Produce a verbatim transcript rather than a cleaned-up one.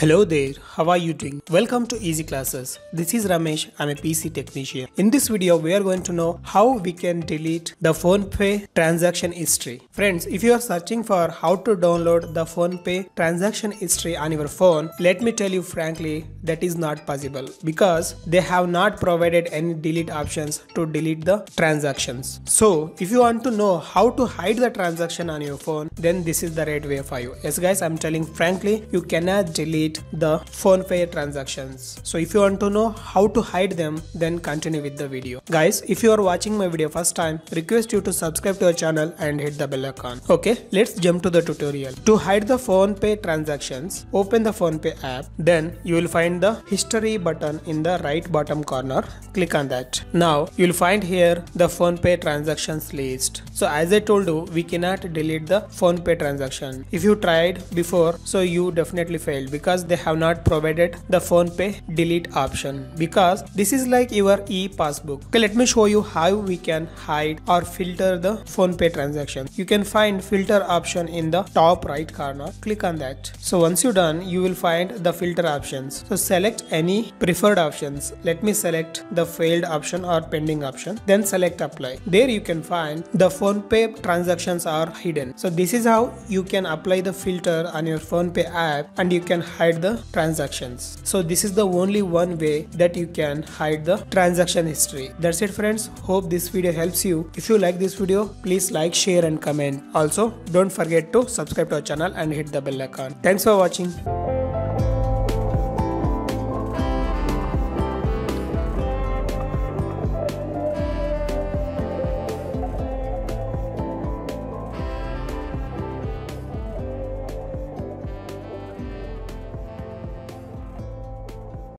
Hello there, how are you doing? Welcome to Easy Classes. This is Ramesh, I'm a P C technician. In this video, we are going to know how we can delete the PhonePe transaction history. Friends, if you are searching for how to download the PhonePe transaction history on your phone, let me tell you frankly, that is not possible because they have not provided any delete options to delete the transactions. So, if you want to know how to hide the transaction on your phone, then this is the right way for you. Yes guys, I'm telling frankly, you cannot delete the PhonePe transactions. So if you want to know how to hide them, then continue with the video. Guys, if you are watching my video first time, request you to subscribe to our channel and hit the bell icon. Okay, let's jump to the tutorial. To hide the PhonePe transactions, open the PhonePe app. Then you will find the history button in the right bottom corner. Click on that. Now you will find here the PhonePe transactions list. So as I told you, we cannot delete the PhonePe transaction. If you tried before, so you definitely failed because they have not provided the PhonePe delete option, because this is like your e-passbook. Okay, let me show you how we can hide or filter the PhonePe transaction. You can find filter option in the top right corner. Click on that. So once you're done, you will find the filter options. So select any preferred options. Let me select the failed option or pending option. Then select apply. There you can find the PhonePe transactions are hidden. So this is how you can apply the filter on your PhonePe app and you can hide the transactions. So this is the only one way that you can hide the transaction history. That's it friends. Hope this video helps you. If you like this video, please like, share and comment. Also, don't forget to subscribe to our channel and hit the bell icon. Thanks for watching.